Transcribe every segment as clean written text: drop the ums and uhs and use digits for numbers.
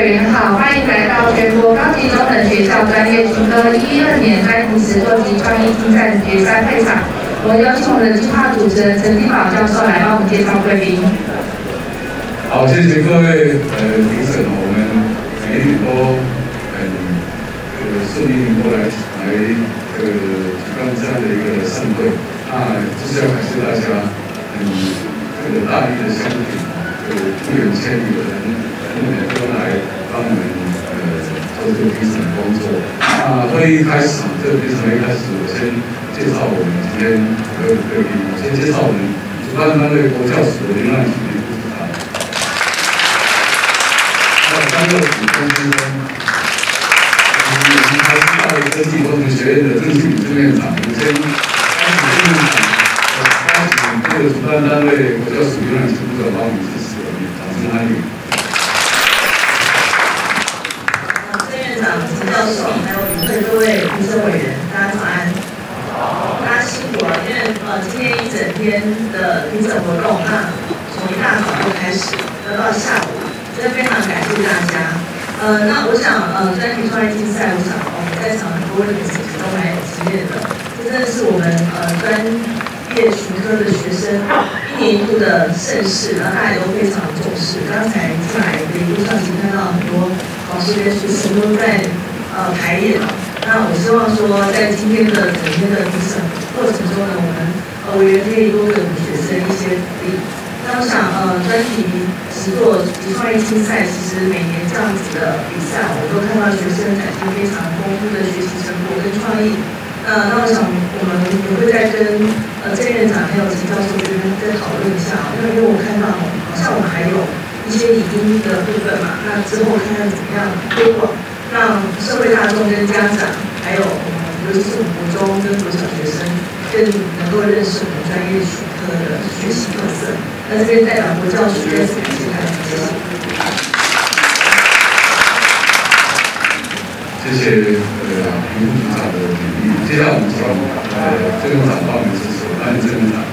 委员好，欢迎来到全国高级中等学校专业群科112年专题实作及创意竞赛的决赛会场。我们有请我们的计划主持人陈金宝教授来帮我们介绍贵宾。 好，谢谢各位评审，我们每一年都很顺利能够来举办这样的一个盛会，那就是要感谢大家大力的相挺，不远千里的人都来帮我们做这个评审工作。那会议开始，这个评审会开始，我先介绍我们今天的贵宾，先介绍我们主办单位国教署的林浪体育部长，还有张乐楚钟先生，我们台师大科技工程学院的郑庆宇郑院长，我们先邀请这个主办单位国教署林浪体育部长帮我们致辞，我们掌声欢迎。 郑院长、陈教授，还有与会各位评审委员，大家早安。大家辛苦了，因为今天一整天的评审活动，那从一大早就开始，到下午，真的非常感谢大家。那我想专题创意竞赛，我想我们在场很多位评审都蛮有经验的，这真的是我们专业群科的学生一年一度的盛事，然后大家也都非常重视。刚才进来的一路上，其实看到很多老师跟学生都在排演。那我希望说，在今天的整天的评审过程中呢，我们委员可以多给我们学生一些鼓励。那我想专题实作及创意竞赛，其实每年这样子的比赛，我都看到学生展现非常丰富的学习成果跟创意。那我想我们也会再跟郑院长还有陈教授这边再讨论一下，因为我看到好像我们还有一些影音的部分嘛，那之后看看怎么样推广。让社会大众跟家长，还有尤其是我们国中跟国小学生，更能够认识我们专业学科的学习特色。那这边代表国教署再次感谢大家，谢谢。 谢谢评部长的鼓励。接下来我们请郑院长帮我们致辞，欢迎郑院长。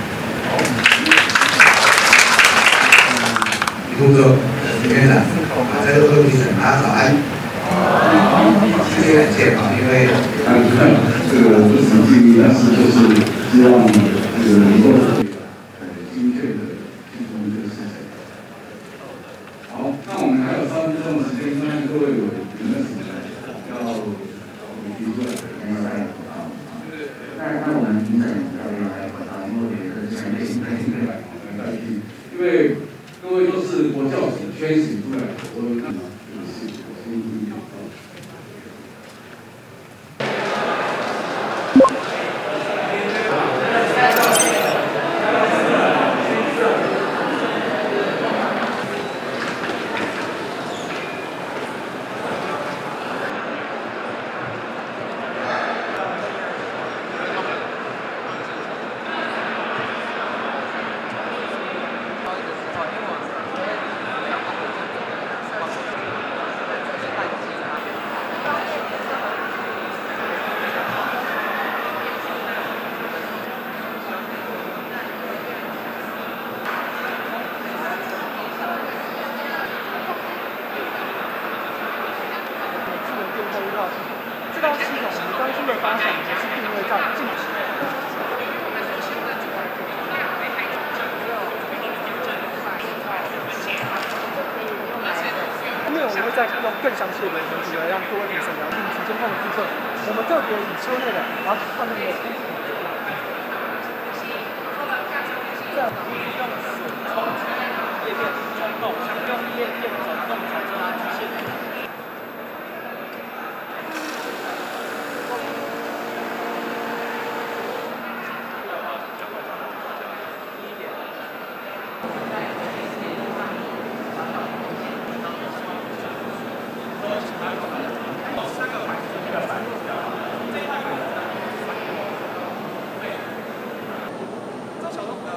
评部长、林院长，在座各位评审，大家早安。谢谢感谢啊，因为这个不实际，但是就是希望能够精确的记住这个事情。好，那我们还有3分钟的时间，看看各位有没有什么要提出来的，没有来啊？那我们评审要不要来啊？因为有个强烈性来代替，因为各位都是国教署圈选出来的，我们这套系统我们当初的发想也是定位在近期。后面我们会再用更详细的原图来让各位评审了解时间上的部分。我们特别以车内的，然后上面的。这样用水冲液面冲动，用液面转动产生曲线。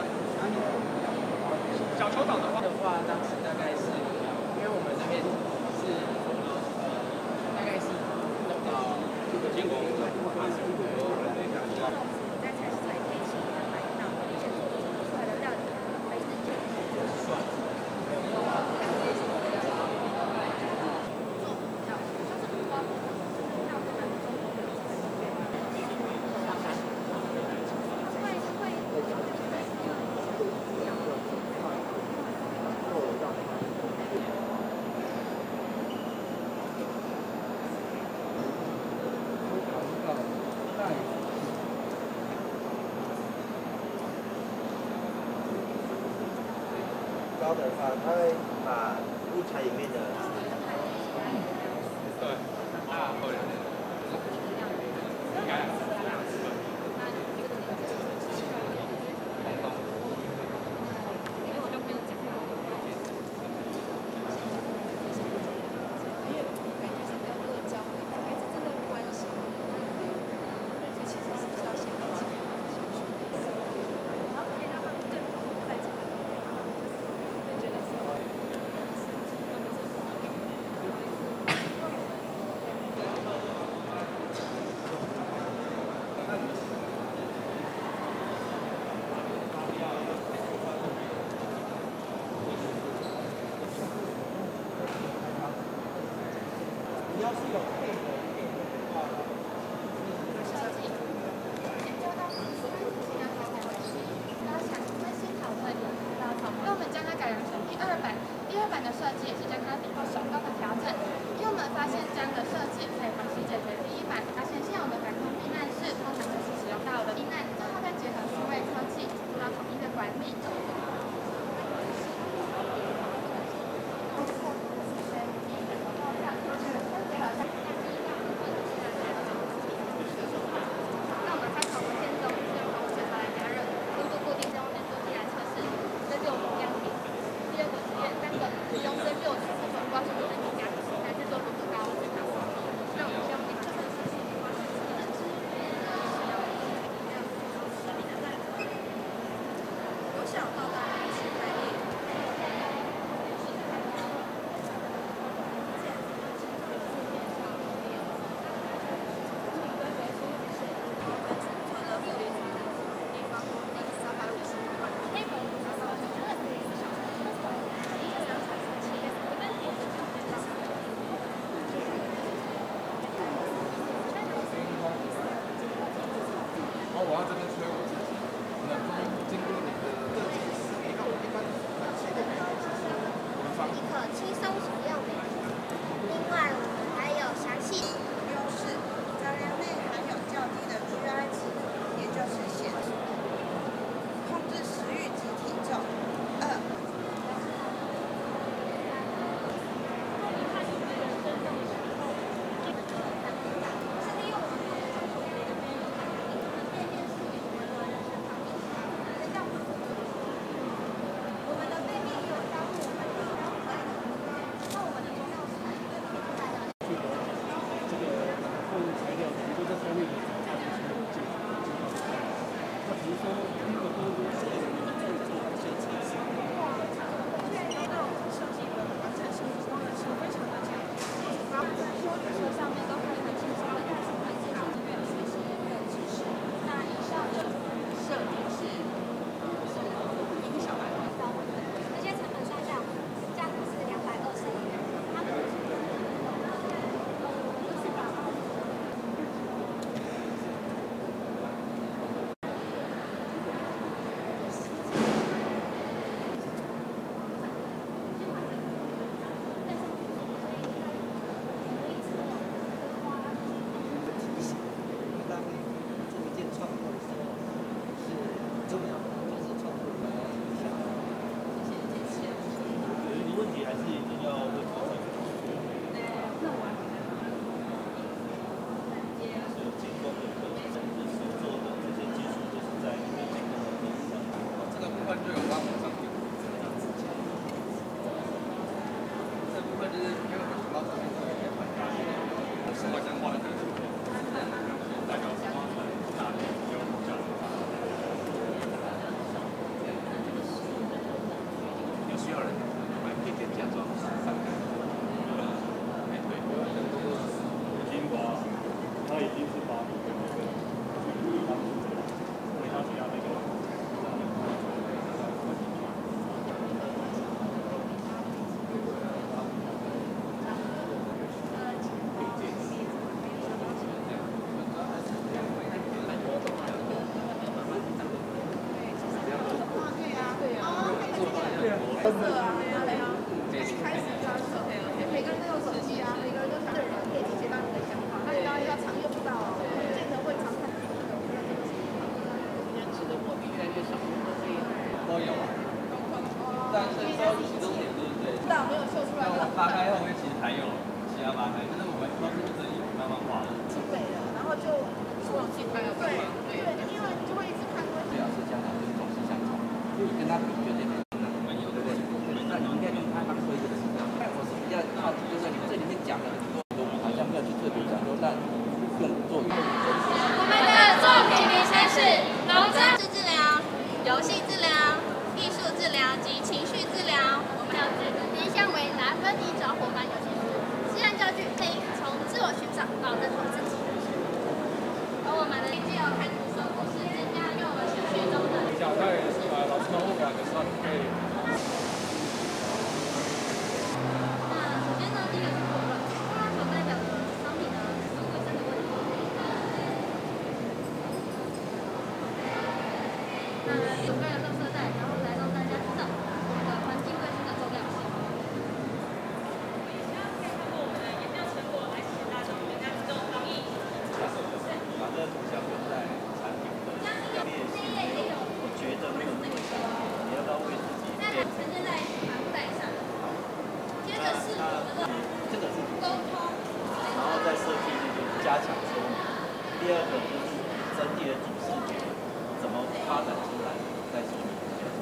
小球场的话，当时大概是因为我们这边高的话，它会把物材里面的对，大后两年，应该。 你要是有配合的话， 设计研究到高想会先讨论到草，因为我们将它改良成第二版的设计也是将它比较手动的调整，因为我们发现这样的设计可以同时解决第一版，发现现有的感控避难室通常都是使用到的避难，最后再结合数位科技做到统一的管理。 我要这边吹我自己，那经过你的设计师，你看我一般切的比较我们方一个轻松使用的。另外，我们还有详细优势，杂粮内含有较低的 GI 值，也就是显著控制食欲及体重。 拉开，可是我们都是这里慢慢画的。 出北了，然后就忘记拍了。对，因为就会一直看过。 最好是香肠跟中西香肠，你跟他比绝对没有那么有，对不对？那你应该跟他当推这个是这样。我是比较好奇，就是你们这里面讲了很多，好像没有去特别讲说，那用作用。 我们的作品名称是农政治疗、游戏治疗、艺术治疗及情绪治疗。我们要举的面向为拿分你找伙伴游戏时，自然教具可以从自我寻找到认同自己。而我们的既有看图说故事增加用我们情绪中的。 小在老师们互感的时候，你可以。 那首先呢，第一个是活动，活动所代表的商品呢是卫生的问题。那有关的垃圾袋，然后来让大家知道我们的环境卫生的重要性。 把这个图像跟在产品的列性，我觉得没有那么强，你要不要为自己再来呈现在帆布袋上。接着是我们的这个是沟通， 然后再设计就是加强说明。第二个就是整体的主视觉怎么发展出来，再说明。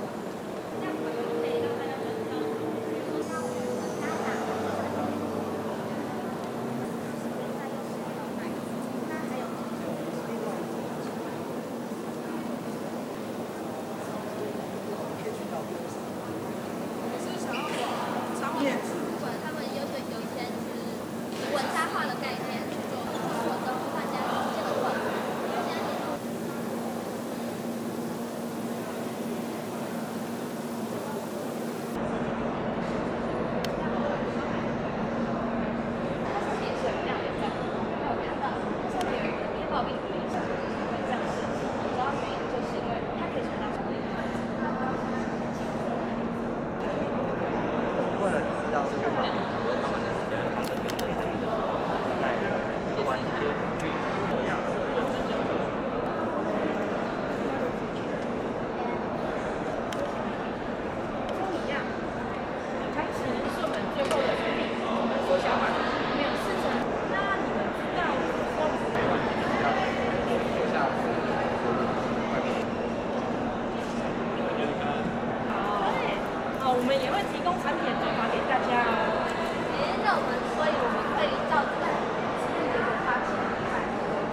他们有一些是稳差化的概念去做活动，大家这个错。 我们也会提供产品的做法给大家哦。 所以我们可以照这个指引的发起来。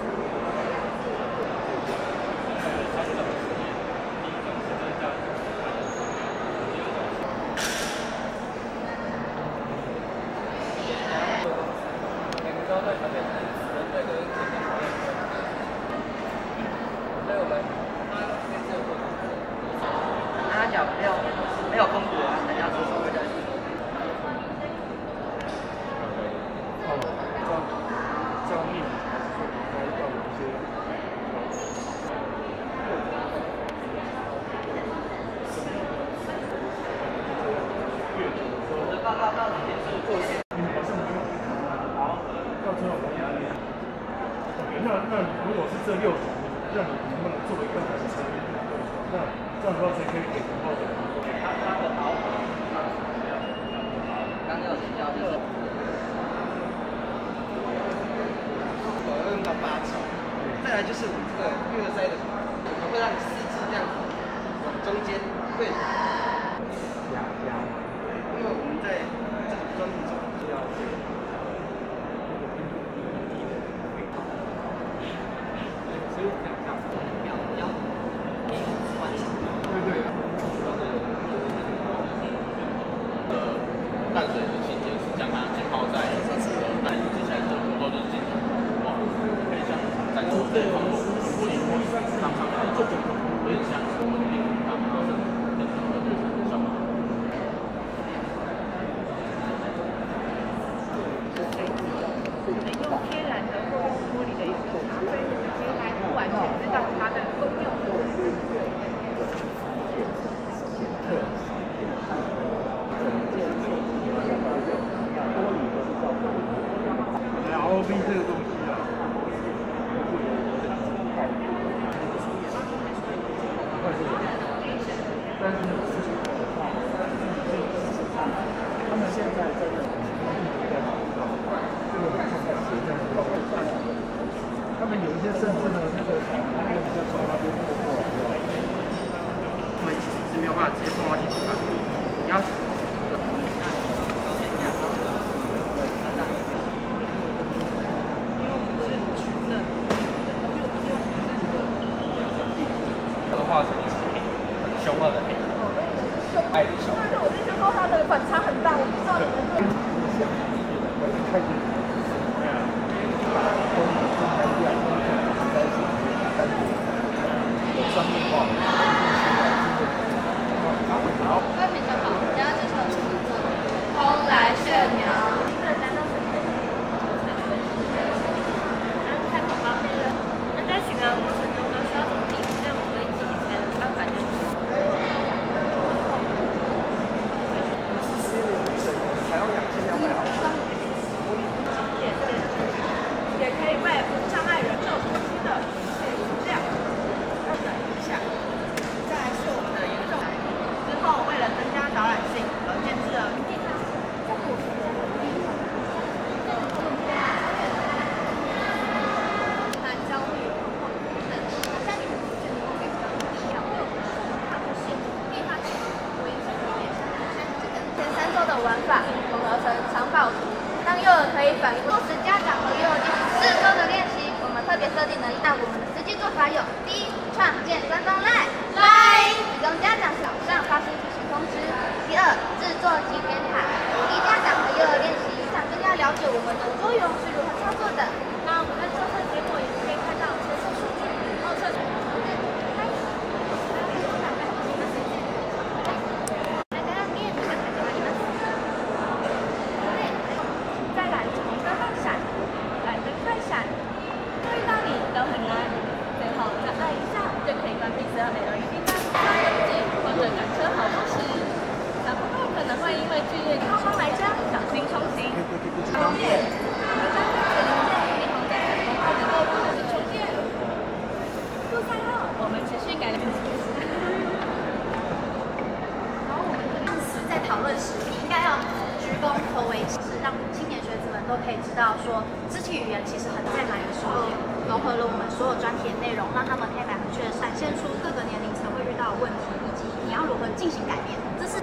每个招待分别是人对的前面讨论。所以我们这次会。 他讲没有风格啊，大家说说会的。 这样命还是要有一些。 我的报告到底是做些。 好，到最后我们那如果是这6组，让你能不能做一个完成？那这样的话才可以给以后的。 他的导火，刚要提到就是用到8级，再来就是我们这个育儿塞的，我们会让你4肢这样子往中间会压，因为我们在这个专注中是要所以讲这样要完成。 对。 淡水的清洁是将它浸泡在淡水之下的很多就是进行哇，可以像在做这方面玻璃常常做有点像我们那个他们都是跟他们日常的效果。 我们用天然的或用玻璃的一种咖啡，其实还不完全知道它的功用。 ROB 这个东西啊，但是他们现在在这个抓紧时间，你要。画成很凶恶的黑，爱的小。 我就说它的反差很大，我不知道你们会。 各位评审好，等下这首曲子《风来炫鸟》。太恐方便了。那在巡逻过程中呢，需要怎么避免任何危机才能安全的使用？ 才用2200毫升。 也可以为无障碍人手呼吸的饮料。要等一下，再来是我们的严重。之后为了增加导览性，而建制了焦虑、恐慌等，像你们出现的梦非常必要，对我们来说，它不是必发性危险前3周的玩法混合成藏宝图，让幼儿可以反复使家长和幼儿进行4周的练习。我们特别设定了按我们的实际做法有：第一，创建官方LINE，提供家长早上发出提醒通知；第二，制作集点卡，鼓励家长和幼儿练习，想更加了解我们的桌游是如何操作的。那我们的测试结果也可以看到测试数据，然后测试。再来从灯放闪，蓝灯快闪，注意到你都很难。最后再按一下就可以关闭所有 LED 灯，刷油机或者赶车跑步时，小朋友可能会因为剧烈超方来车，小心冲行。方便，我们将会全零件霓虹灯彩虹2.6公分的充电。入赛后，我们持续改良。然后我们当时在讨论时，应该要鞠躬头为是让青年学子们都可以知道说，肢体语言其实很在哪里说，融合了我们所有专题的内容，让他们可以很确地展现出各个年龄层会遇到的问题，以及你要如何进行改变。这是。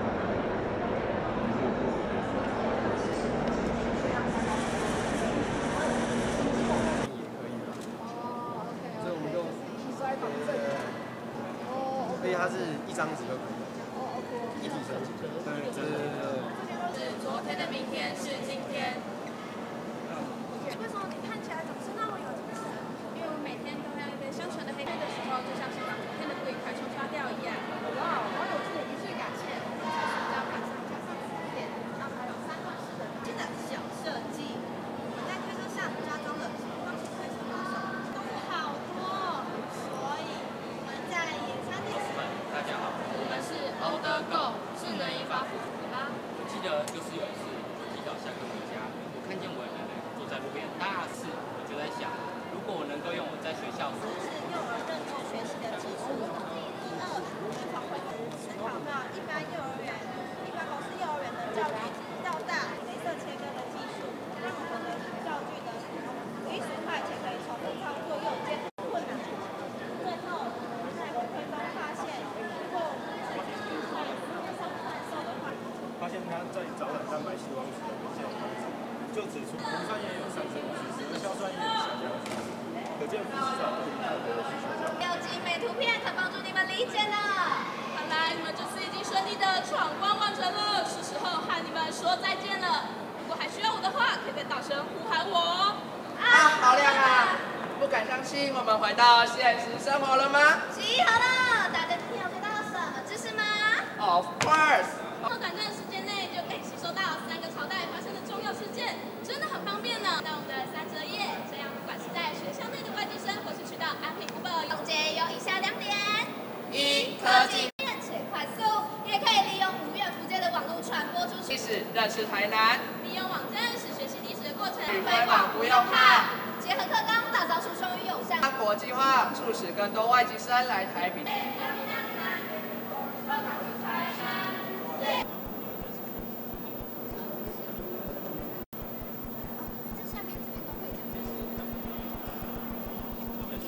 所以它是1张纸就可以，一体成型。对。 是昨天的明天是今天。为什么你看起来总是那么有精神？因为我每天都喝一杯香醇的黑咖啡的时候，就像是把昨天的不愉快冲刷掉一样。哇，好有这点仪式感。且我们在塑胶板上加上词典，然后还有3段式的新的小设计。我们在推车上加装了方形推车把手，东西好多，所以我们在野餐地。 大家好， 我们是欧德购智能银发服务吧。 记得就是有一次提早下课回家，我看见我的奶奶坐在路边大肆，我就在想，如果我能够用我在学校所是幼儿认知学习的基础。第二，从回顾思考到一般幼儿园、一般公司幼儿园的教具到大雷射切割的技术，让我们的教具的艺术派且可以重复操作又有艰困难。最后，我们在回馈中发现，如果我们在市面上贩售的话， 发现它在早产蛋白希望值的明显上升，就指出磷酸盐有上升50%，硝酸盐下降50%，可见不是少对于蛋白的需求较高。 有精美图片可帮助你们理解呢。看来你们这次已经顺利的闯关完成了，是时候和你们说再见了。如果还需要我的话，可以在大声呼喊我哦。 好亮啊！不敢相信我们回到现实生活了吗？ 集合了，大家今天有学到什么知识吗 ？Of course。 短暂时间内就可以吸收到3个朝代发生的重要事件，真的很方便呢。那我们的3折页，这样不管是在学校内的外地生，或是去到安平古堡，总结有以下2点：一、科技且快速，也可以利用无远弗届的网络传播出去。 历史认识台南， 利用网站使学习历史的过程推广不用怕。 结合课纲，打造出双语友善、 国际化，促使更多外籍生来台比。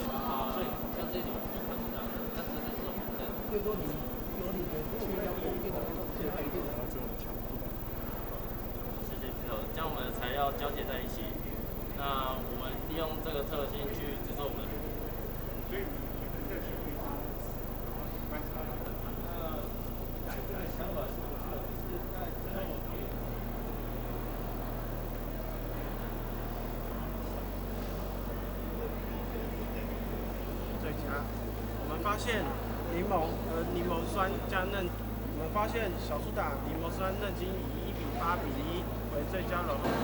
所以像这种，但是我们在最多你有你的去要公定的。 料交叠在一起。那我们利用这个特性去制作我们的。 我们发现柠檬酸加嫩，我们发现小苏打、柠檬酸、嫩精以1:8:1为最佳融合。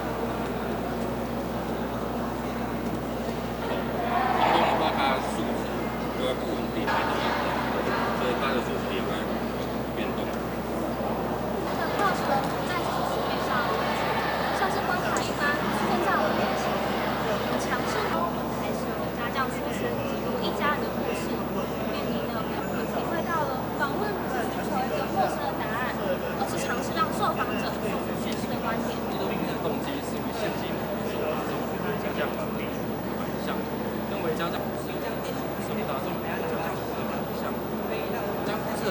黄豆的话，它的数值就会不稳定，所以它的数值也会变动。 这个 POS 的在市面上，像是光卡一般现在我们强势还是有家教出身，记录一家人的故事，面临了体会到了访问不是寻求一个陌生的答案，而是尝试让受访者说出叙事的观点。 纪录片的动机是为现今家教反向，认为家教是社会大众家教的反向，将这。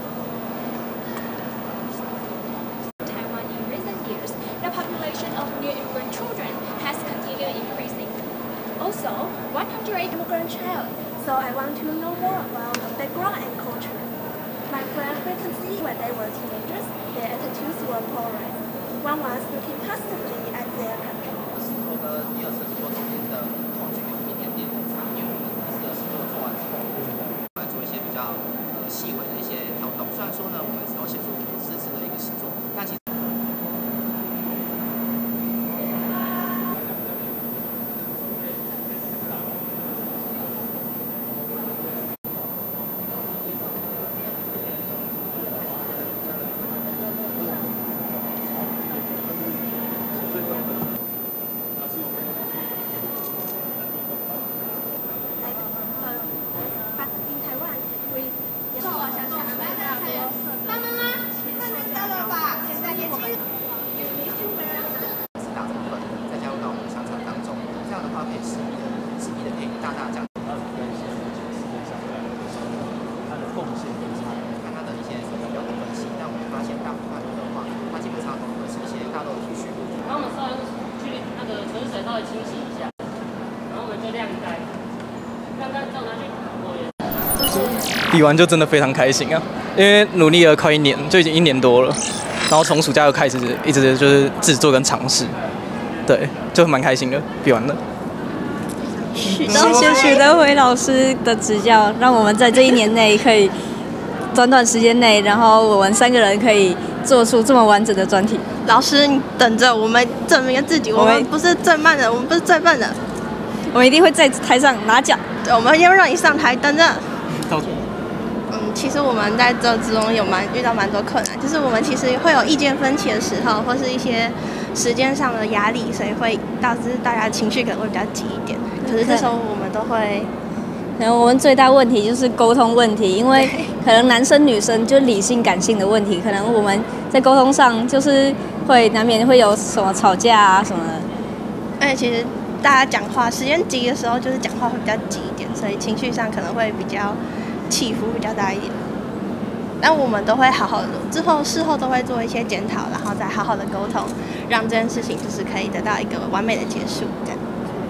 Taiwan in recent years, the population of new immigrant children has continued increasing. Also, 108 immigrant child, so I want to know more about the background and culture. My friend frequently, when they were teenagers, their attitudes were polarized. One was looking positively at their country. 后的第二次制作中间的后续有一点点复杂，因为我们第一次的制作做完之后，来做一些比较细微的一些调动。虽然说呢，我们只有写出4次的一个实作，但其实。 比完就真的非常开心啊，因为努力了快1年，就已经1年多了，然后从暑假又开始一直就是制作跟尝试，对，就蛮开心的，比完了。 谢谢许德辉老师的指教，让我们在这1年内可以短时间内，然后我们3个人可以做出这么完整的专题。 老师，你等着，我们证明自己，我们不是最慢的，我们不是最笨的， 我们一定会在台上拿奖。 对，我们要让你上台，等着。 到处。 其实我们在这之中遇到蛮多困难，就是我们其实会有意见分歧的时候，或是一些时间上的压力，所以会导致大家情绪可能会比较急一点。可是这时候我们都会， 然后我们最大问题就是沟通问题，因为可能男生女生就理性感性的问题，可能我们在沟通上就是会难免会有什么吵架啊什么的。 而且其实大家讲话时间急的时候，就是讲话会比较急一点，所以情绪上可能会比较起伏比较大一点。但我们都会好好的，事后都会做一些检讨，然后再好好的沟通，让这件事情就是可以得到一个完美的结束。这样。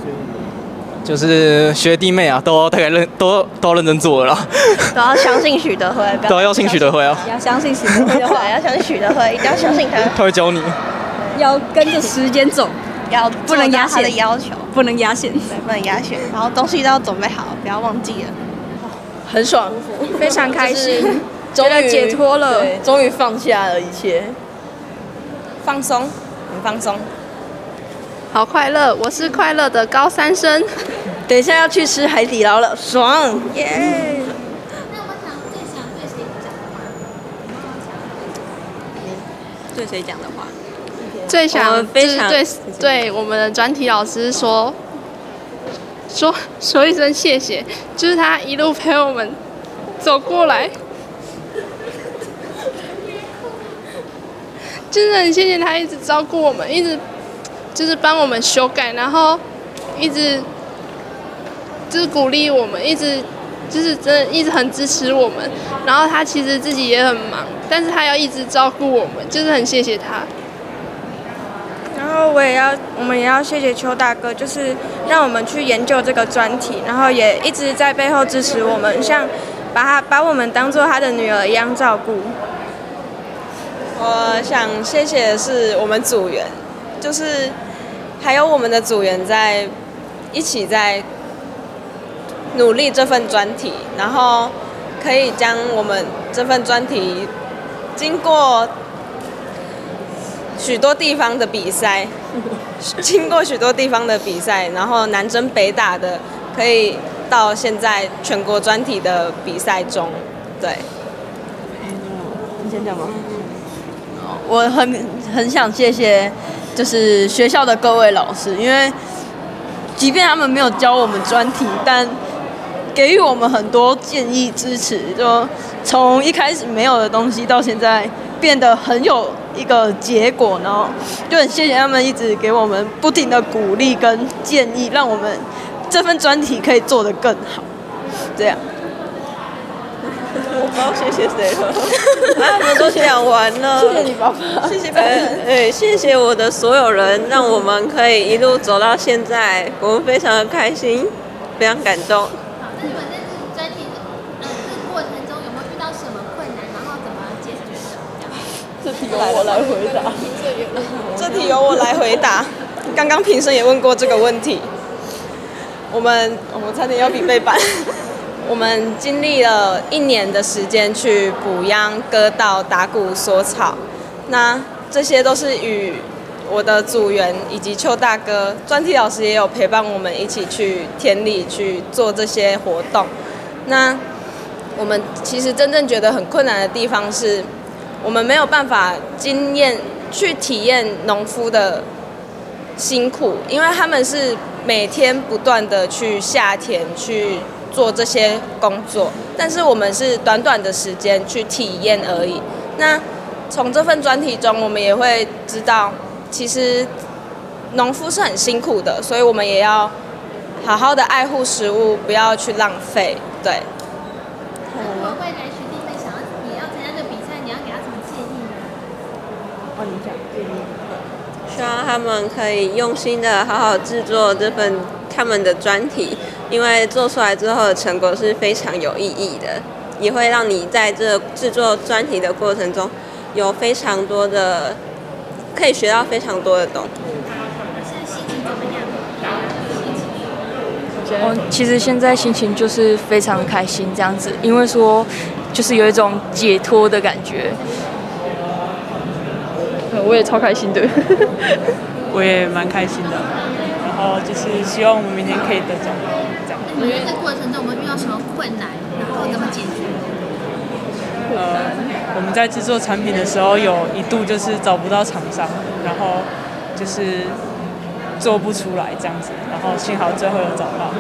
就是学弟妹啊，都大概都要认真做了啦。 都要相信许德辉， 都要信许德辉啊！ 要相信许德辉的话， 要相信许德辉，一定要相信他。 他会教你。 要跟着时间走， 要不能压线他的要求， 不能压线， 对，不能压线。然后东西都要准备好，不要忘记了。 很爽， 非常开心， 终于解脱了， 对，终于放下了一切，放松，很放松， 好快乐！我是快乐的高3生， 等一下要去吃海底捞了，爽！ 耶！ 对谁讲的话？ 最想对我们的专题老师说一声谢谢，就是他一路陪我们走过来，真的很谢谢他一直照顾我们，一直就是帮我们修改，然后一直就是鼓励我们，一直就是真的一直很支持我们。然后他其实自己也很忙，但是他要一直照顾我们，就是很谢谢他。然后后我们也要谢谢邱大哥，就是让我们去研究这个专题，然后也一直在背后支持我们，像把我们当做他的女儿一样照顾。 我想谢谢的是我们组员，就是还有我们的组员一起在努力这份专题，然后可以将我们这份专题经过许多地方的比赛，然后南征北打的，可以到现在全国专题的比赛中。对， 你先讲吧。我很想谢谢，就是学校的各位老师，因为即便他们没有教我们专题，但给予我们很多建议支持，就从一开始没有的东西到现在变得很有一个结果，然后就很谢谢他们一直给我们不停的鼓励跟建议，让我们这份专题可以做得更好。这样。 我不知道谢谢谁了，他们都讲完了。 谢谢你爸爸， 谢谢爸爸。谢谢我的所有人，让我们可以一路走到现在，我们非常的开心，非常感动。 好，那你们在这个专题这个过程中有没有遇到什么困难，然后怎么解决的？ 这题由我来回答。 这题由我来回答。刚刚评审也问过这个问题，我差点要比背板。我们经历了1年的时间去补秧、割稻、打谷、锁草，那这些都是与我的组员以及邱大哥、专题老师也有陪伴我们一起去田里去做这些活动。那我们其实真正觉得很困难的地方是，我们没有办法去体验农夫的辛苦，因为他们是每天不断的去下田去做这些工作，但是我们是短短的时间去体验而已。那从这份专题中，我们也会知道，其实农夫是很辛苦的，所以我们也要好好的爱护食物，不要去浪费。对。 如果未来学弟妹也要参加这个比赛，你要给他什么建议呢？ 你讲建议。 希望他们可以用心的好好制作这份他们的专题，因为做出来之后的成果是非常有意义的，也会让你在这制作专题的过程中有非常多的可以学到非常多的东西。 现在心情怎么样？ 其实现在心情就是非常开心这样子，因为说就是有一种解脱的感觉。我也超开心的。 我也蛮开心的，然后就是希望我们明天可以得奖，这样。 你觉得这过程中我们遇到什么困难，然后怎么解决？ 我们在制作产品的时候，有一度就是找不到厂商，然后就是做不出来这样子，然后幸好最后有找到。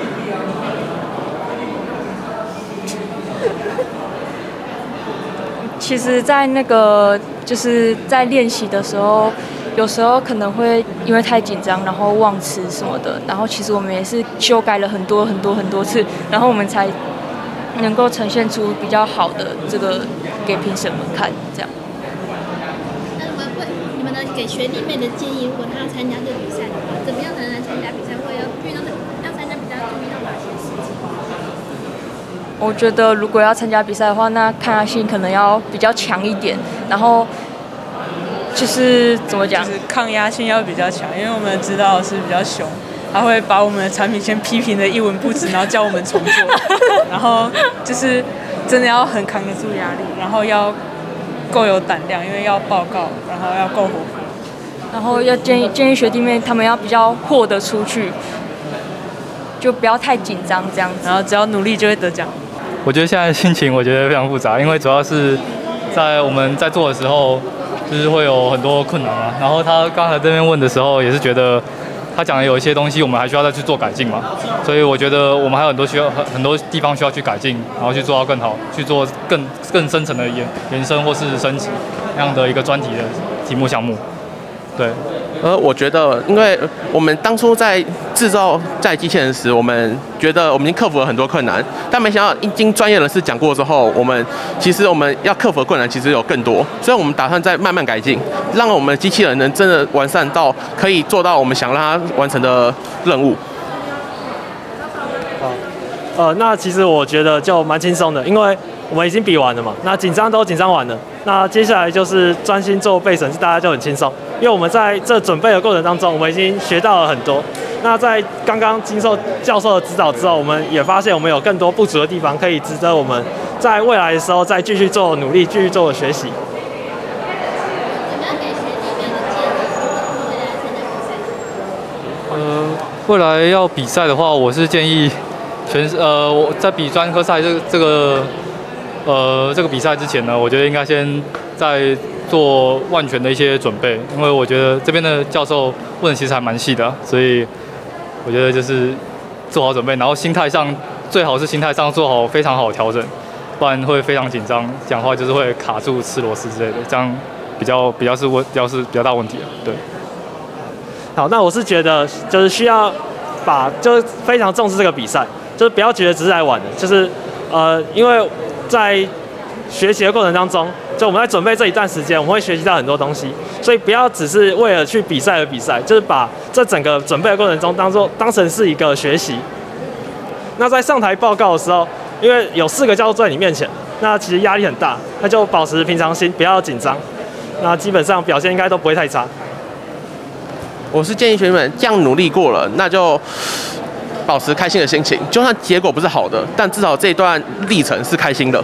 其实，在那个就是在练习的时候，有时候可能会因为太紧张，然后忘词什么的。然后其实我们也是修改了很多次，然后我们才能够呈现出比较好的这个给评审们看，这样。 那你们给学弟妹的建议，如果他要参加这个比赛的话，怎么样才能来参加比赛？或者要参加比赛注意到哪些事情？ 我觉得如果要参加比赛的话，那抗压性可能要比较强一点，然后就是怎么讲？ 就是抗压性要比较强，因为我们指导老师比较凶，他会把我们的产品先批评得一文不值，然后叫我们重做，然后就是真的要很扛得住压力，然后要够有胆量，因为要报告，然后要够活泼， 然后要建议学弟妹他们要比较豁得出去，就不要太紧张这样子， 然后只要努力就会得奖。 我觉得现在心情我觉得非常复杂，因为主要是在我们在做的时候，就是会有很多困难嘛。然后他刚才这边问的时候，也是觉得他讲的有一些东西，我们还需要再去做改进嘛。所以我觉得我们还有很多地方需要去改进，然后去做到更好，去做更深层的延伸或是升级那样的一个专题的题目项目。对。 我觉得，因为我们当初在制造这机器人时，我们觉得我们已经克服了很多困难，但没想到经专业人士讲过之后，其实我们要克服的困难其实有更多，所以我们打算再慢慢改进，让我们的机器人能真的完善到可以做到我们想让它完成的任务。 好，那其实我觉得就蛮轻松的，因为我们已经比完了嘛，那紧张都紧张完了，那接下来就是专心做备审，大家就很轻松。因为我们在这准备的过程当中，我们已经学到了很多。那在刚刚经受教授的指导之后，我们也发现我们有更多不足的地方，可以值得我们在未来的时候再继续做努力，继续做学习。 未来要比赛的话，我是建议我在比专科赛这个比赛之前呢，我觉得应该先在做万全的一些准备，因为我觉得这边的教授问的其实还蛮细的，所以我觉得就是做好准备，然后心态上最好是心态上做好非常好的调整，不然会非常紧张，讲话就是会卡住、吃螺丝之类的，这样比较大问题了。对。 好，那我是觉得就是需要就是非常重视这个比赛，就是不要觉得只是来玩的，就是因为在学习的过程当中，就我们在准备这一段时间，我们会学习到很多东西，所以不要只是为了去比赛而比赛，就是把这整个准备的过程中当成是一个学习。那在上台报告的时候，因为有4个教授在你面前，那其实压力很大，那就保持平常心，不要紧张，那基本上表现应该都不会太差。 我是建议学生们这样努力过了，那就保持开心的心情，就算结果不是好的，但至少这一段历程是开心的。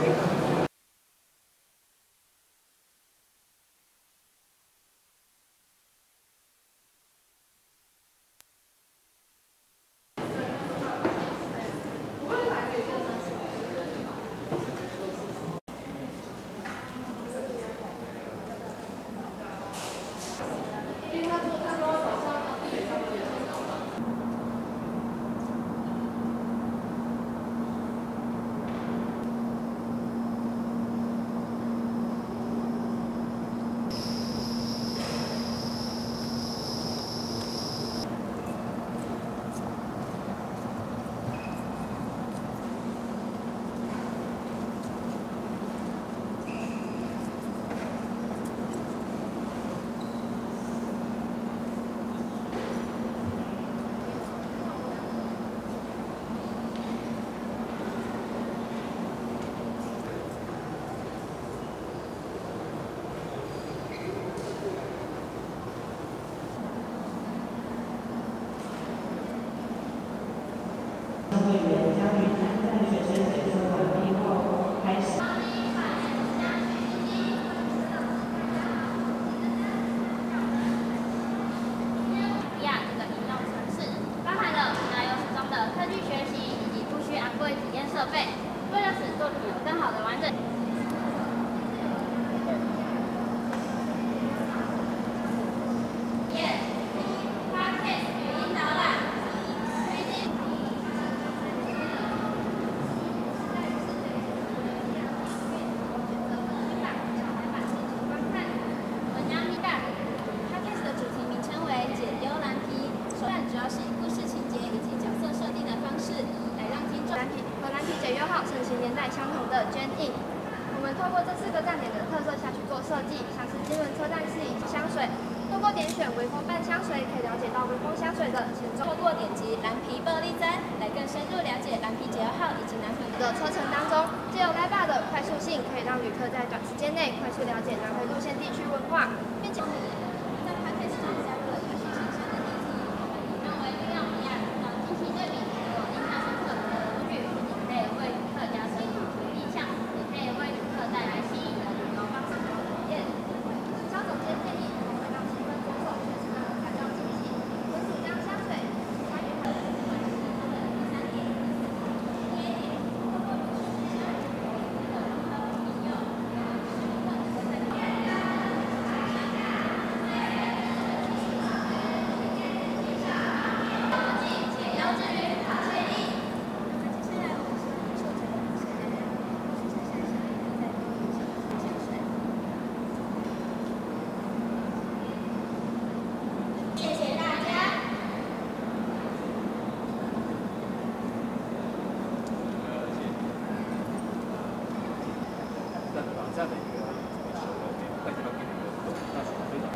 下的一个球的快球给你的那是非常。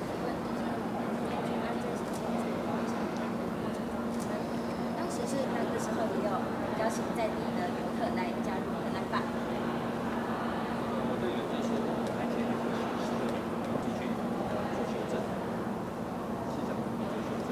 当时是那个时候也有邀请在地的游客来加入荷兰吧。 我的原则是来建立一个实施的地区足球证，现场足球证。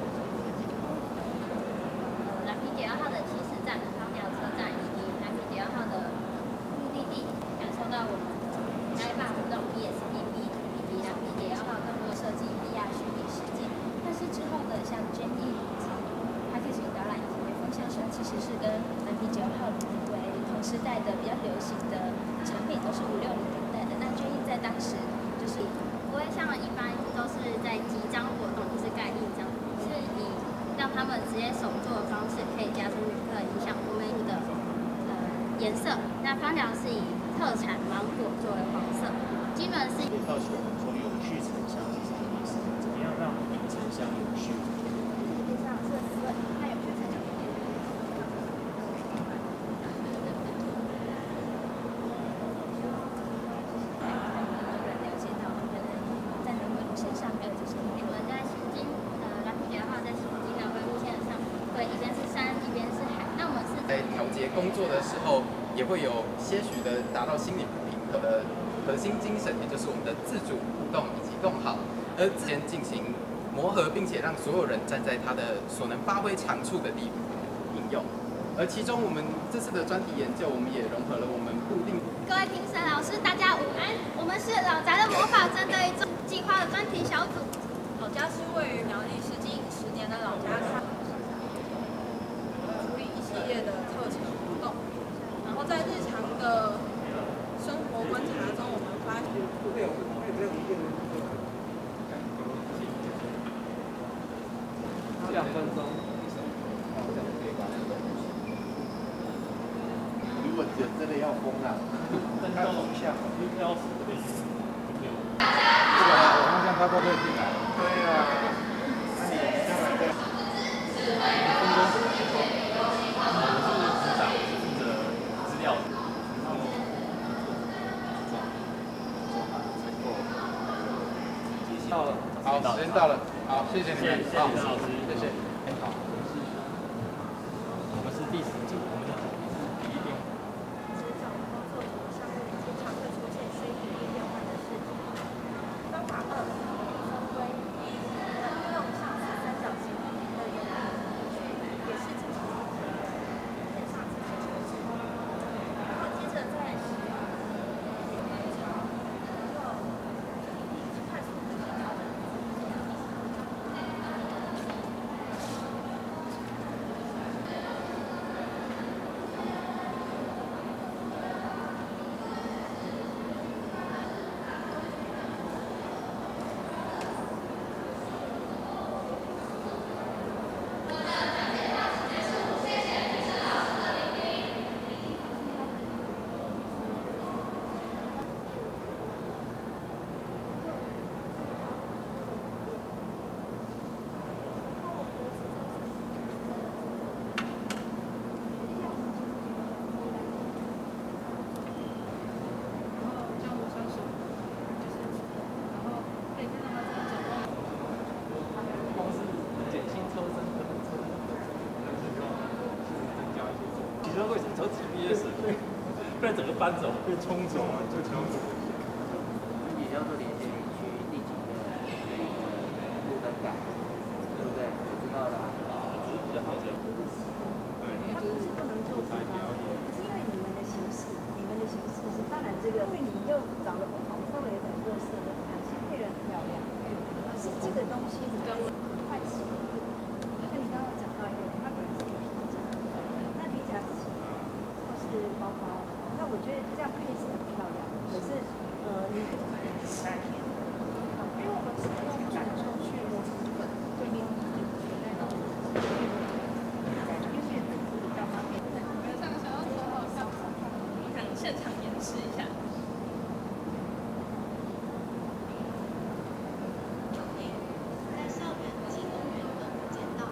蓝皮9号的起始站、高吊车站以及蓝皮9号的目的地，感受到我们该坝互动 ESPP 以及蓝皮9号更多设计 VR 虚拟实境。但是之后的像捐艺以及它进行导览以及微风相声，其实是跟蓝皮9号为同时代的比较流行的产品，都是50、60年代的。那捐艺在当时就是不会像一般都是在集章活动，就是盖印章，是以让他们直接手做的方式，可以加深旅客影响我们的颜色。那芳疗是以特产芒果作为黄色，基本是到时候我们说永续城乡是什么意思？怎么样让城乡永续？ 就像设计论，它有去城乡。 在调节工作的时候，也会有些许的达到心理平衡的核心精神，也就是我们的自主互动以及共好，而之间进行磨合，并且让所有人站在他的所能发挥长处的地方应用。而其中我们这次的专题研究，我们也融合了我们固定。 各位评审老师，大家午安！我们是老宅的魔法针对计划的专题小组。 老家是位于苗栗市经营10年的老家厂。处理一系列的课程活动，然后在日常的生活观察中，我们发现 2分钟，如果真的要疯了，登高一下，要死的意思。这个我好像他都可以进来。对啊，那你将来再。 到了，好，时间到了，好，谢谢你们，好， 老师， 谢谢。 好，我们是第10组，我们的第1点。 职掌工作中项目经常会出现非比例变换的事情。方法2，分规，运用上次三角形的原理，也是经常线上自己求知，然后接着再使用快速的调整。 骑车会走GPS， 不然整个搬走被冲走啊，就冲走。 你叫做连接园区第几个路灯杆，对不对？我知道了。 只是比较好讲。对。 它不是不能做出发，是因为你们的形式是当然这个，因为你又找了不同氛围很各色的弹性，配得很漂亮。可是这个东西你跟快速，就你刚刚讲到一个，它本来是有皮夹，那皮夹子或是包包，那我觉得这样配置很漂亮。可是你可以因为我们是用转出去的成本对面。 现场演示一下。 在校园及公园的街道。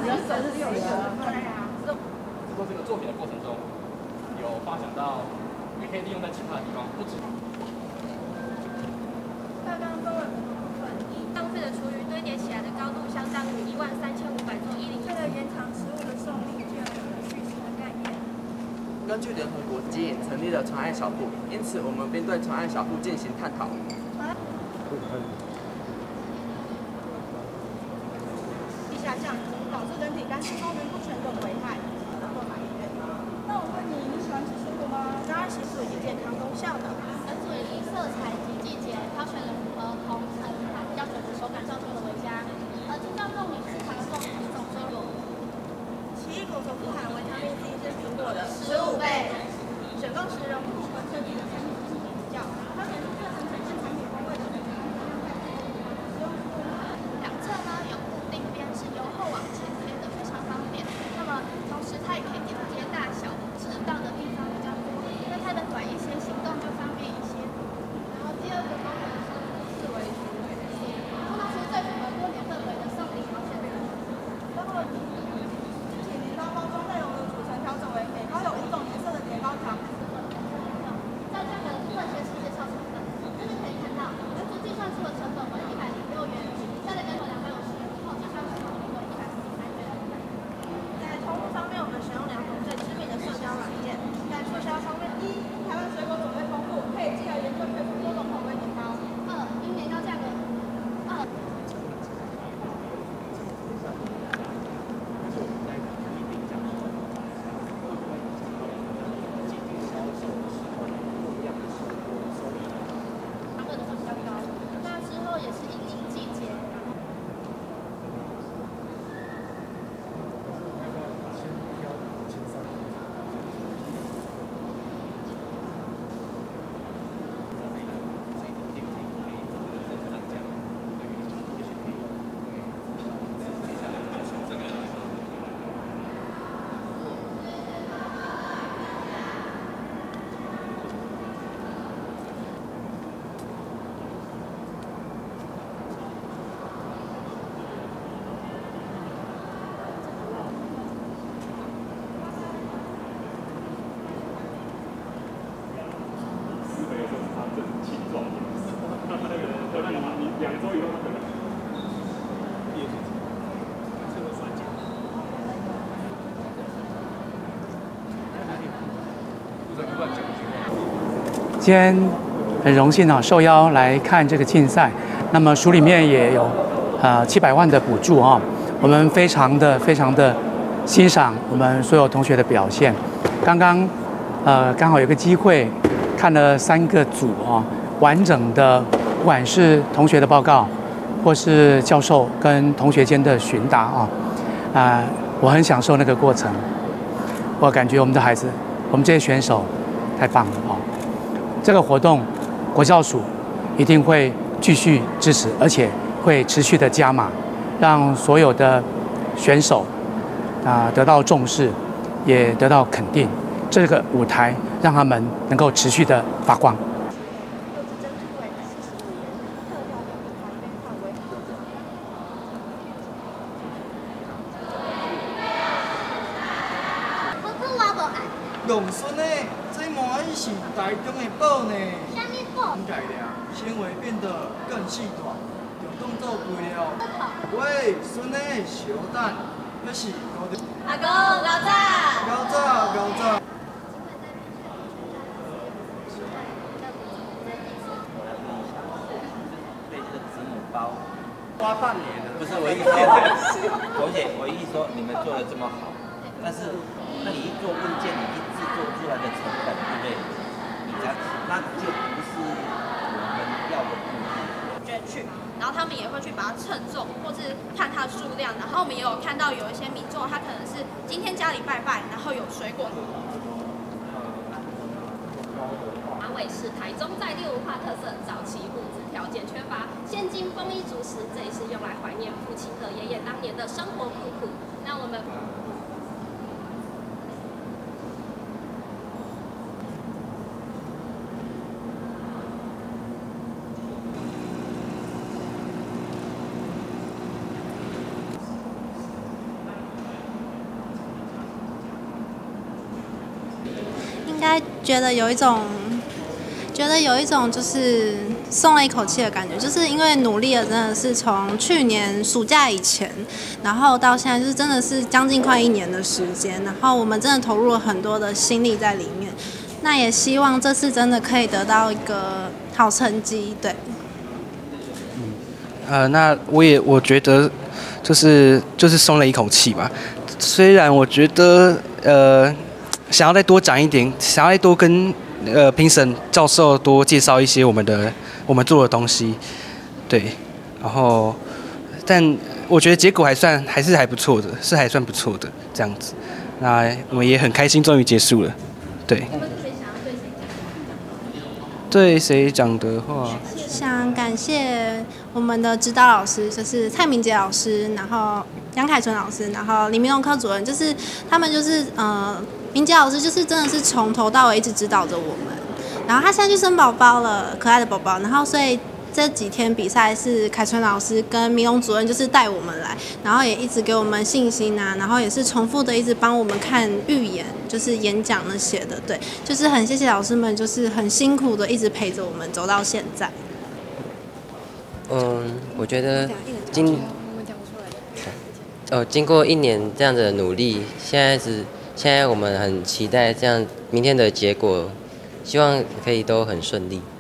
制作这个作品的过程中，有发想到也可以利用在其他的地方，不止。 大纲中的部分，浪费的厨余堆叠起来的高度相当于13500座101。为了延长食物的寿命，就要有了续食的概念。 根据联合国指引成立了传爱小组，因此我们便对传爱小组进行探讨。 地下降导致人体肝细胞不全的危害，然后埋怨。那我问你，你喜欢吃水果吗？当然，其实以健康功效的。 本主以色彩及季节挑选了符合红橙蓝标准的手感上色的为佳，而金钻凤梨市场的凤梨总收入。 奇异果所富含维他命 C 是苹果的15倍。选购时容不和设计的产品进行比较，挑选出最能呈现产品风味的选择。 两侧呢有固定边，是由后往前贴的，非常方便。那么同时它也可以调节大小，适当的地方比较多，那它的短一些，行动就方便一些。然后第二个功能是四维图，通常是最符合多年氛围的送礼保险的。 然后具体年糕包装内容的组成调整为每包有5种颜色的年糕条。 在这个科学世界超成本，这边可以看到，原主计算出的成本为106元，下列跟我250元后计算出为143元。 在通路上面，我们选用2种最知名的社交软件。在促销方面，1，台湾水果种类丰富，可以既而研究推出多种口味年糕。 2，因年糕价格2。 今天很荣幸受邀来看这个竞赛。那么署里面也有700万的补助啊，我们非常的欣赏我们所有同学的表现。刚好有个机会看了3个组完整的，不管是同学的报告，或是教授跟同学间的询答我很享受那个过程。我感觉我们的孩子，我们这些选手太棒了这个活动，国教署一定会继续支持，而且会持续的加码，让所有的选手得到重视，也得到肯定。这个舞台让他们能够持续的发光。 龙孙呢，这满意是台中的宝呢。 什么宝？ 应该俩，纤维变得更细短，有动作肥料。喂，孙呢，小蛋，那是高的。 阿公，高早。 高早。 对这个子母包花半年了，不是我意思，同学，我意思说你们做的这么好，但是那你一做问件，你一制作出来的成本，对不对？那就不是我们要的目的。 捐去，然后他们也会去把它称重，或是看它的数量。然后我们也有看到有一些民众，他可能是今天家里拜拜，然后有水果。 马尾是台中在地文化特色，早期物质条件缺乏，现今丰衣足食，这里是用来怀念父亲和爷爷当年的生活苦苦。那我们。 觉得有一种就是松了一口气的感觉，就是因为努力了，真的是从去年暑假以前，然后到现在就是真的是将近快1年的时间，然后我们真的投入了很多的心力在里面。那也希望这次真的可以得到一个好成绩，对。 那我觉得就是松了一口气吧。虽然我觉得想要再多讲一点，想要再多跟评审教授多介绍一些我们做的东西，对。然后，但我觉得结果还是还不错的，是还算不错的这样子。那我们也很开心，终于结束了，对。对谁讲的话？ 想感谢我们的指导老师，就是蔡明杰老师，然后杨凯纯老师，然后李明龙科主任，就是他们就是明杰老师就是真的是从头到尾一直指导着我们，然后他现在去生宝宝了，可爱的宝宝，然后所以这几天比赛是凯纯老师跟明龙主任就是带我们来，然后也一直给我们信心啊，然后也是重复的一直帮我们看预演，就是演讲那些的，对，就是很谢谢老师们，就是很辛苦的一直陪着我们走到现在。 我觉得经过1年这样的努力，现在我们很期待这样明天的结果，希望可以都很顺利。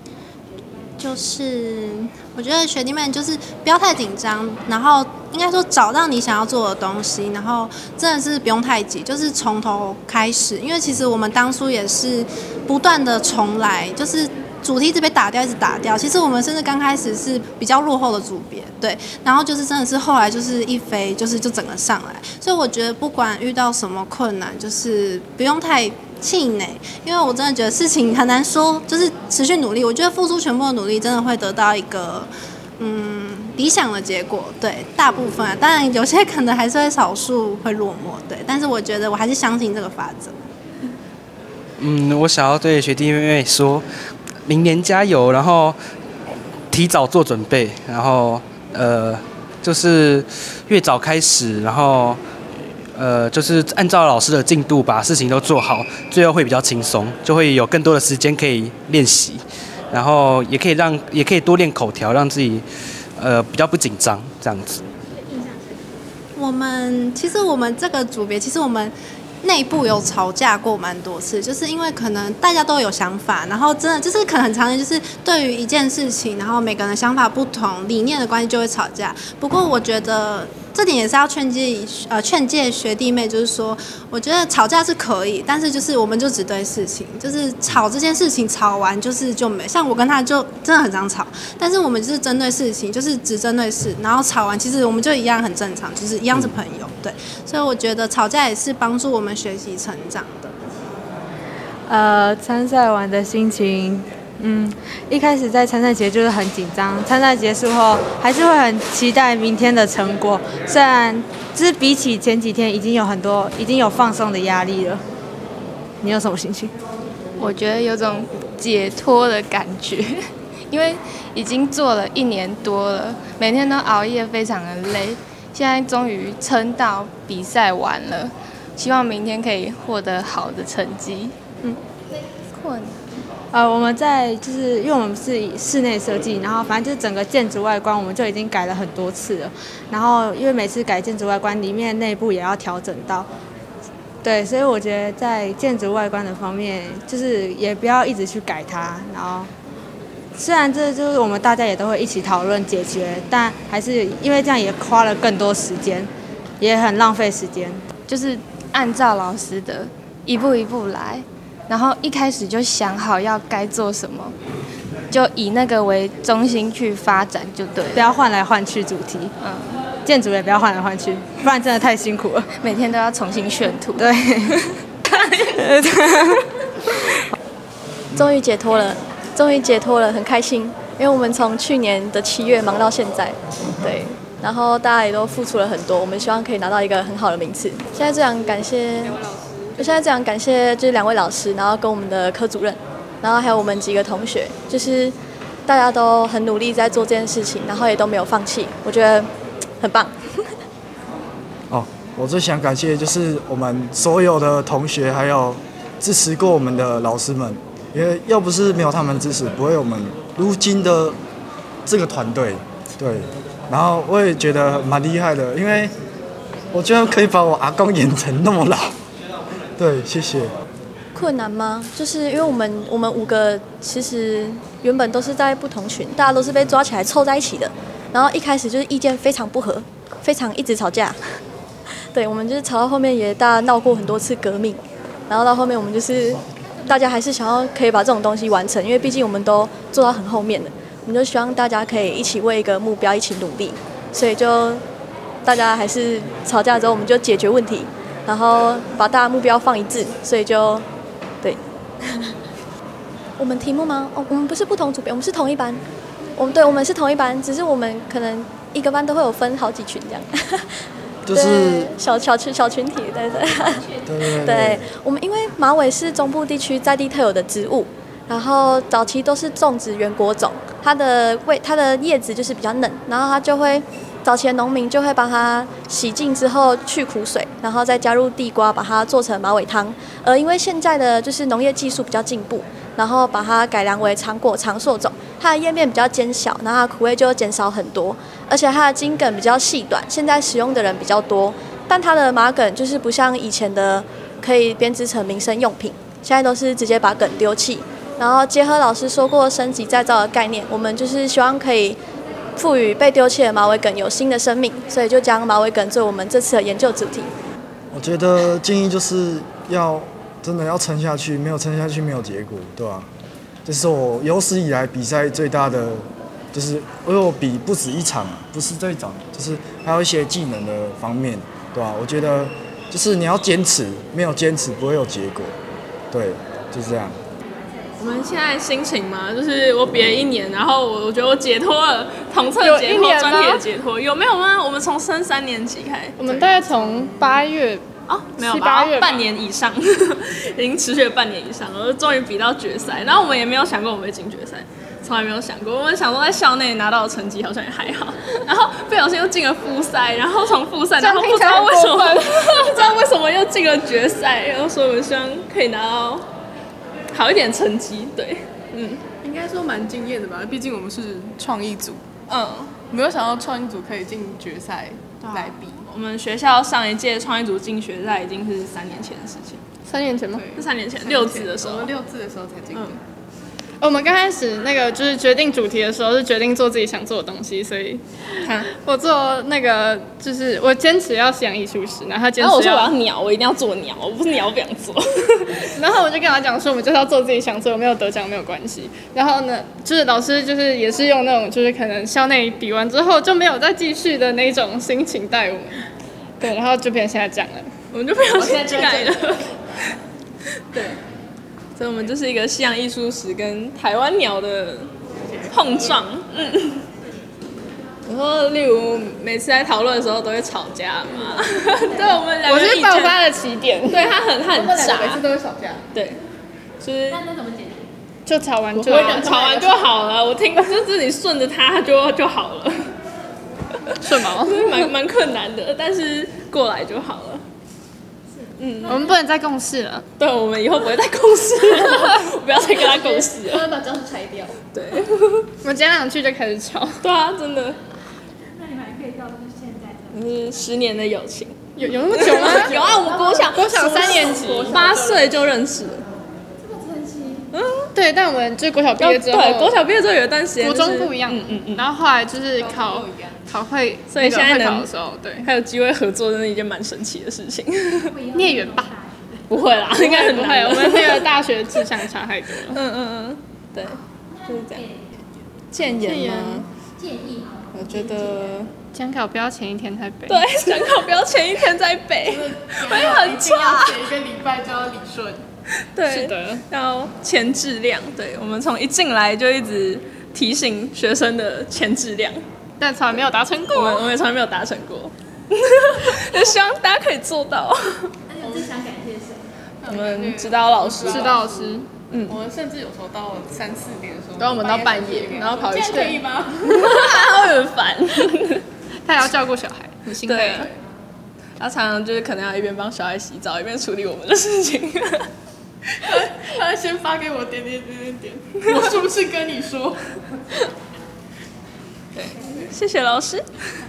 就是我觉得学弟妹就是不要太紧张，然后应该说找到你想要做的东西，然后真的是不用太急，就是从头开始。因为其实我们当初也是不断的重来，就是主题一直被打掉，一直打掉。其实我们甚至刚开始是比较落后的组别，对，然后就是真的是后来就是一飞，就整个上来。所以我觉得不管遇到什么困难，就是不用太气馁，因为我真的觉得事情很难说，就是持续努力。我觉得付出全部的努力，真的会得到一个理想的结果。对，大部分当然有些可能还是会少数会落寞，对，但是我觉得我还是相信这个法则。 我想要对学弟妹妹说，明年加油，然后提早做准备，然后就是越早开始，然后就是按照老师的进度把事情都做好，最后会比较轻松，就会有更多的时间可以练习，然后也可以多练口条，让自己比较不紧张这样子。 其实我们这个组别，其实我们内部有吵架过蛮多次，就是因为可能大家都有想法，然后真的就是可能很常见，就是对于一件事情，然后每个人的想法不同，理念的关系就会吵架。不过我觉得这点也是要劝诫学弟妹，就是说，我觉得吵架是可以，但是就是我们就只对事情，就是吵这件事情吵完就没。像我跟他就真的很常吵，但是我们就是针对事情，就是只针对事，然后吵完其实我们就一样很正常，就是一样是朋友，对。所以我觉得吵架也是帮助我们学习成长的。参赛完的心情。一开始在参赛节就是很紧张，参赛结束后还是会很期待明天的成果。虽然就是比起前几天已经有放松的压力了。你有什么心情？ 我觉得有种解脱的感觉，因为已经做了1年多了，每天都熬夜，非常的累。现在终于撑到比赛完了，希望明天可以获得好的成绩。困。 我们就是因为我们是以室内设计，然后反正就是整个建筑外观我们就已经改了很多次了，然后因为每次改建筑外观，里面内部也要调整到，对，所以我觉得在建筑外观的方面，就是也不要一直去改它，然后虽然这就是我们大家也都会一起讨论解决，但还是因为这样也花了更多时间，也很浪费时间， 就是按照老师的一步一步来。然后一开始就想好要该做什么，就以那个为中心去发展就对了， 不要换来换去主题。建筑也不要换来换去，不然真的太辛苦了， 每天都要重新选图。 对。 终于解脱了，很开心，因为我们从去年的7月忙到现在，对，然后大家也都付出了很多，我们希望可以拿到一个很好的名次。现在这样感谢就是2位老师，然后跟我们的科主任，然后还有我们几个同学，就是大家都很努力在做这件事情，然后也都没有放弃，我觉得很棒。 我最想感谢就是我们所有的同学，还有支持过我们的老师们，因为要不是没有他们支持，不会有我们如今的这个团队。对，然后我也觉得蛮厉害的，因为我居然可以把我阿公演成那么老。对，谢谢。 困难吗？就是因为我们5个其实原本都是在不同群，大家都是被抓起来凑在一起的，然后一开始就是意见非常不合，非常一直吵架。对，我们就是吵到后面也大家闹过很多次革命，然后到后面我们就是大家还是想要可以把这种东西完成，因为毕竟我们都做到很后面了，我们就希望大家可以一起为一个目标一起努力，所以就大家还是吵架之后我们就解决问题，然后把大家目标放一致，所以就对。我们题目吗？哦，我们不是不同组别，我们是同一班。我们是同一班，只是我们可能一个班都会有分好几群这样。就是小群体，对，我们因为马尾是中部地区在地特有的植物，然后早期都是种植原果种，它的叶子就是比较嫩，然后它就会早期的农民就会把它洗净之后去苦水，然后再加入地瓜把它做成马尾汤。因为现在的就是农业技术比较进步，然后把它改良为长果长硕种，它的叶面比较尖小，然后它的苦味就减少很多，而且它的茎梗比较细短，现在使用的人比较多，但它的麻梗就是不像以前的可以编织成民生用品，现在都是直接把梗丢弃。然后结合老师说过升级再造的概念，我们就是希望可以赋予被丢弃的马尾梗有新的生命，所以就将马尾梗作为我们这次的研究主题。 我觉得建议就是真的要撑下去，没有撑下去没有结果，对吧？这是我有史以来比赛最大的，就是我有比不止一场，不是这一场，就是还有一些技能的方面，对吧？我觉得就是你要坚持，没有坚持不会有结果，对，就这样。 我们现在心情嘛，就是我比了1年，然后我觉得我解脱了，统测解脱，专题的解脱，有没有吗？我们从升3年级开始， 我们大概从8月。 没有吧，半年以上，已经持续了半年以上了，终于比到决赛。然后我们也没有想过我们会进决赛，从来没有想过。我们想说在校内拿到的成绩好像也还好，然后不小心又进了复赛，然后从复赛，然后不知道为什么又进了决赛，然后所以我们希望可以拿到好一点成绩。对， 应该说蛮惊艳的吧，毕竟我们是创意组，没有想到创意组可以进决赛来比。 我们学校上一届创意组进决赛已经是3年前的事情。 3年前吗？ 是3年前，6次的时候。 我们6次的时候才进的。我们刚开始那个就是决定主题的时候，是决定做自己想做的东西，所以我做那个就是我坚持要西洋艺术史，然后他坚持我说我要鸟，我一定要做鸟，我不是鸟我不想做。 然后我就跟他讲说，我们就是要做自己想做，没有得奖没有关系。然后呢，就是老师就是也是用那种就是可能校内比完之后就没有再继续的那种心情带我们，对，然后就变成现在这样了， 我们就不小心进来了。对。所以我们就是一个西洋艺术史跟台湾鸟的碰撞，我说，例如每次在讨论的时候都会吵架嘛，对，我们两个我是爆发的起点， 对他很炸， 每次都会吵架， 对，就是那怎么解决？ 就吵完就好了，我听就是你顺着他就好了， 顺吗？ 蛮困难的，但是过来就好了。 我们不能再共事了。 对，我们以后不会再共事了，不要再跟他共事了。 我要把教室拆掉。 对， 我们今天2去就开始吵。 对啊，真的。 那你们还可以到就是现在。 10年的友情， 有那么久吗？ 有啊，我国小 3年级 ，8岁就认识了。 这么神奇。 对，但我们就是国小毕业之后， 对，国小毕业之后有一段时间， 国中不一样，然后后来就是考会， 所以现在考的时候，对， 还有机会合作，真的一件蛮神奇的事情。 孽缘吧？ 不会啦，应该很难。 我们那个大学志向差太多了。对，就是这样。建言吗？ 建议。 我觉得监考不要前一天再背。 对，监考不要前一天再背，会很差。 前1个礼拜就要理顺。 对， 是的， 要前质量。对，我们从一进来就一直提醒学生的前质量， 但从来没有达成过。 我们也从来没有达成过，就希望大家可以做到。 那你最想感谢谁？ 我们指导老师， 我们甚至有时候到3、4点的时候， 然后我们到半夜，然后跑一次， 可以吗？ 会很烦。 他也要照顾小孩，很心累。 他常常就是可能要一边帮小孩洗澡，一边处理我们的事情。 他先发给我点，我是不是跟你说？对，谢谢老师。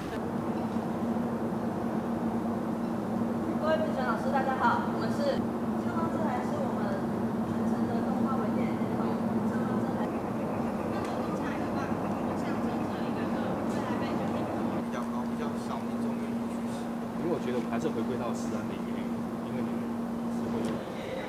各位评审老师，大家好，我们是上方这台是我们全程的动画微电影系统，上方这台。 比较高，比较少民众愿意去使用。因为我觉得我们还是回归到自然领域，因为你们是会有。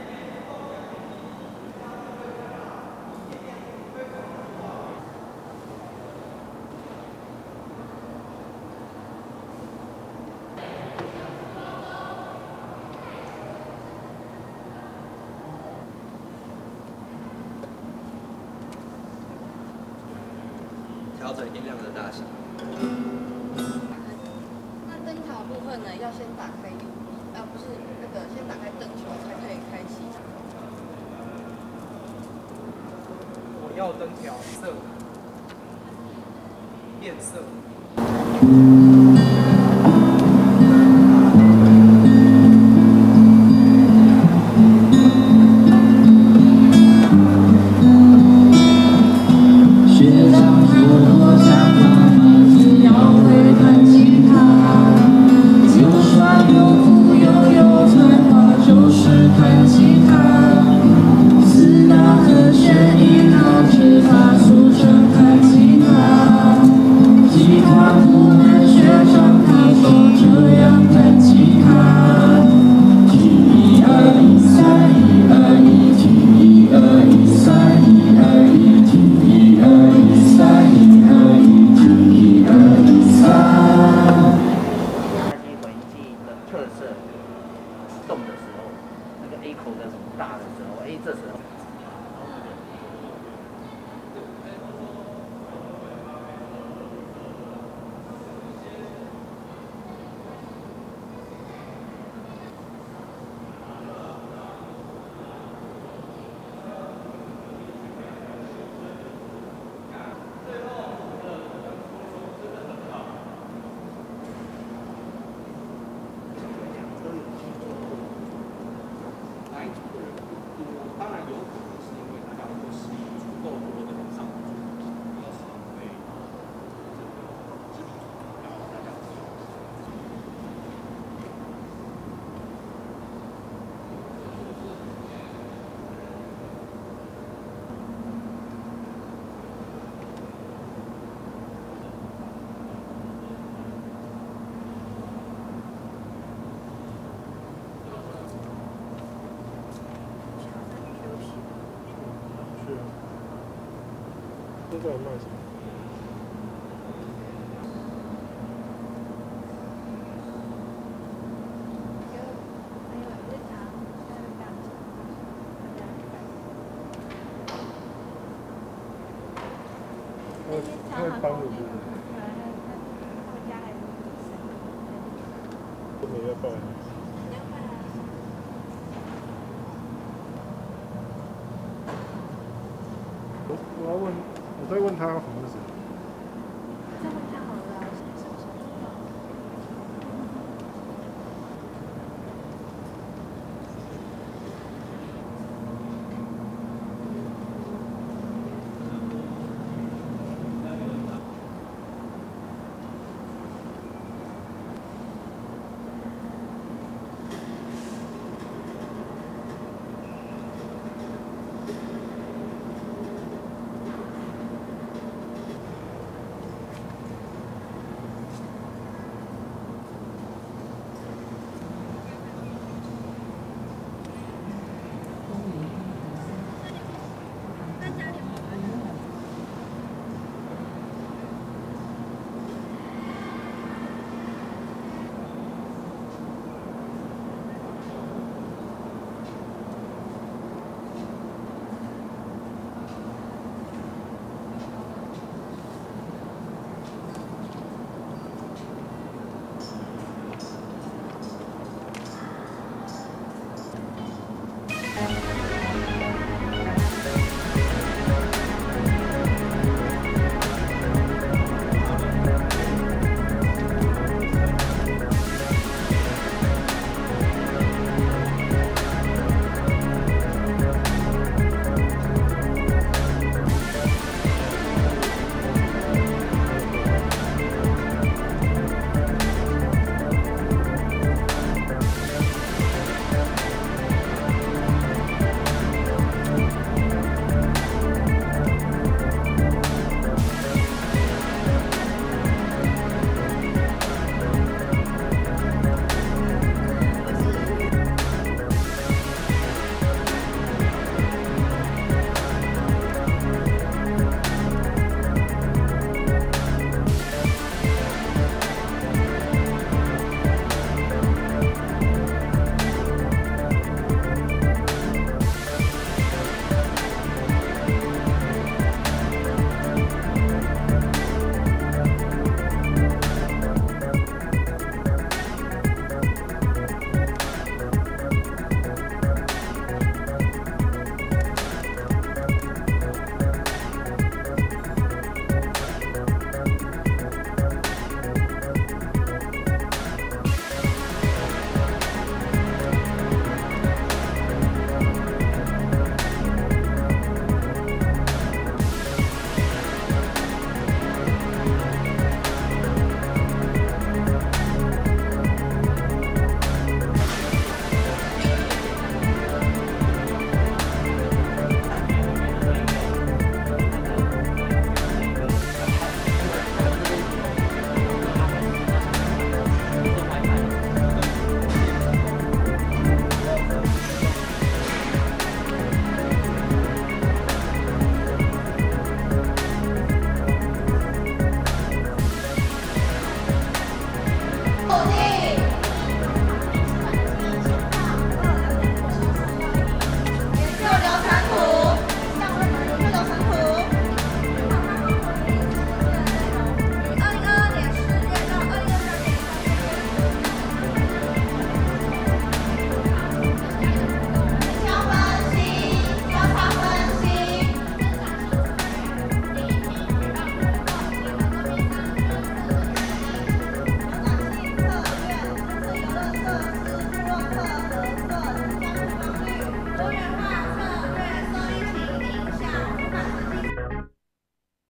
调整音量的大小。 那灯塔部分呢，要先打开不是那个，先打开灯球才可以开启。 我要灯调色，变色。 现在有卖什么？他会帮你是不是？都没要办。我要问，我在问他红是谁？